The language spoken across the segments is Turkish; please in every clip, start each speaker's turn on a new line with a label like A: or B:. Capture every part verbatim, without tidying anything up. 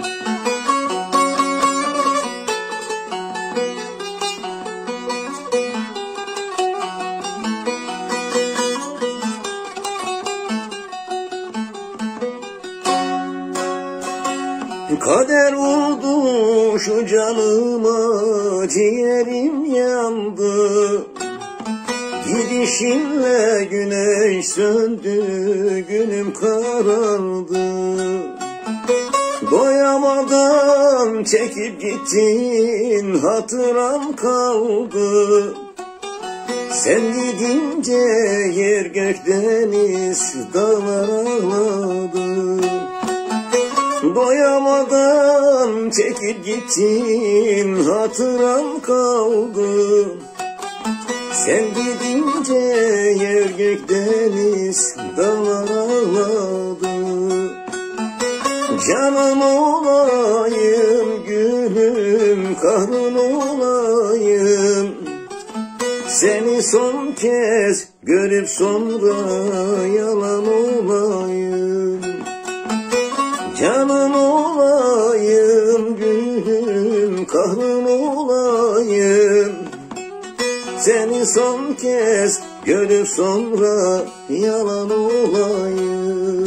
A: Kader vurdu şu canıma, ciğerim yandı. Gidişinle güneş söndü, günüm karardı. Doyamadan çekip gittin, hatıram kaldı. Sen gidince yer gök deniz dağlar ağladı. Doyamadan çekip gittin, hatıram kaldı. Sen gidince yer gök deniz dağlar ağladı. Canım olayım, gülüm, kahrın olayım. Seni son kez görüp sonra yalan olayım. Canım olayım, gülüm, kahrın olayım. Seni son kez görüp sonra yalan olayım.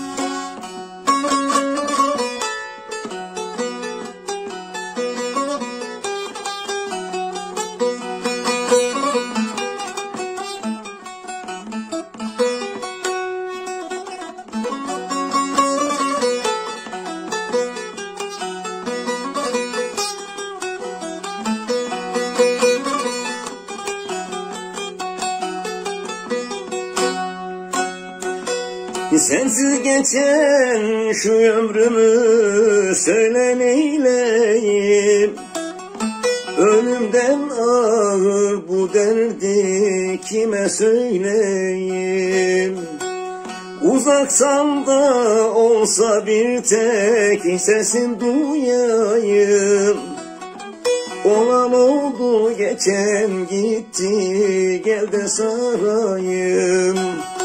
A: Sensiz geçen şu ömrümü söyle neyleyim. Ölümden ağır bu derdi kime söyleyeyim. Uzaksan da olsa bir tek sesin duyayım. Olan oldu geçen gitti, gel de sarayım.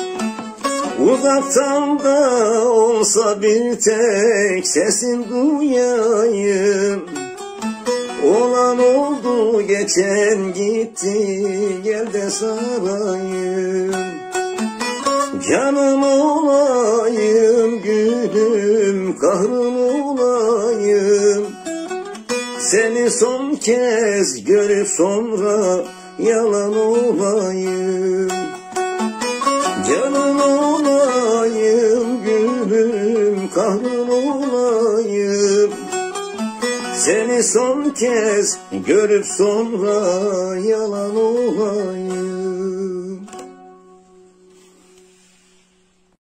A: Uzaktan da olsa bir tek sesin duyayım. Olan oldu geçen gitti, gel de sarayım. Canım olayım, gülüm, kahrım olayım. Seni son kez görüp sonra yalan olayım. Canım olayım, gülüm, kahrın olayım. Seni son kez görüp sonra yalan olayım.